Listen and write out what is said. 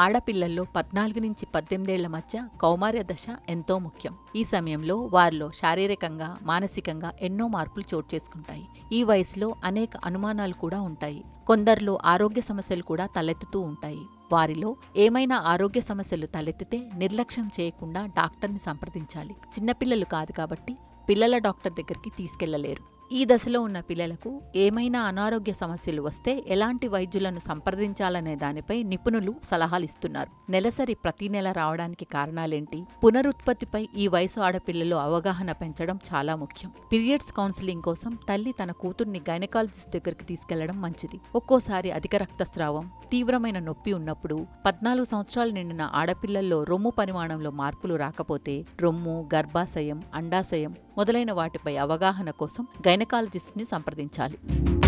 ఆడపిల్లల్లో 14 నుంచి 18 ఏళ్ల మధ్య కౌమార్య దశ ఎంతో ముఖ్యం. ఈ సమయంలో వారిలో శారీరకంగా, మానసికంగా ఎన్నో మార్పులు చోటు చేసుకుంటాయి. ఈ వయసులో అనేక అనుమానాలు కూడా ఉంటాయి. కొందరిలో ఆరోగ్య సమస్యలు కూడా తలెత్తుతూ ఉంటాయి. వారిలో ఏమైనా ఆరోగ్య సమస్యలు తలెత్తితే నిర్లక్ష్యం చేయకుండా డాక్టర్ని సంప్రదించాలి. చిన్నపిల్లలు కాదు కాబట్టి పిల్లల డాక్టర్ దగ్గరికి తీసుకెళ్లలేరు. ఈ దశలో ఉన్న పిల్లలకు ఏమైనా అనారోగ్య సమస్యలు వస్తే ఎలాంటి వైద్యులను సంప్రదించాలనే దానిపై నిపుణులు సలహాలిస్తున్నారు. నెలసరి ప్రతి నెల రావడానికి కారణాలేంటి? పునరుత్పత్తిపై ఈ వయసు ఆడపిల్లలో అవగాహన పెంచడం చాలా ముఖ్యం. పీరియడ్స్ కౌన్సిలింగ్ కోసం తల్లి తన కూతుర్ని గైనకాలజిస్ట్ దగ్గరికి తీసుకెళ్లడం మంచిది. ఒక్కోసారి అధిక రక్తస్రావం, తీవ్రమైన నొప్పి ఉన్నప్పుడు, 14 సంవత్సరాలు నిండిన ఆడపిల్లల్లో రొమ్ము పరిమాణంలో మార్పులు రాకపోతే, రొమ్ము, గర్భాశయం, అండాశయం మొదలైన వాటిపై అవగాహన కోసం గైనకాలజిస్ట్ని సంప్రదించాలి.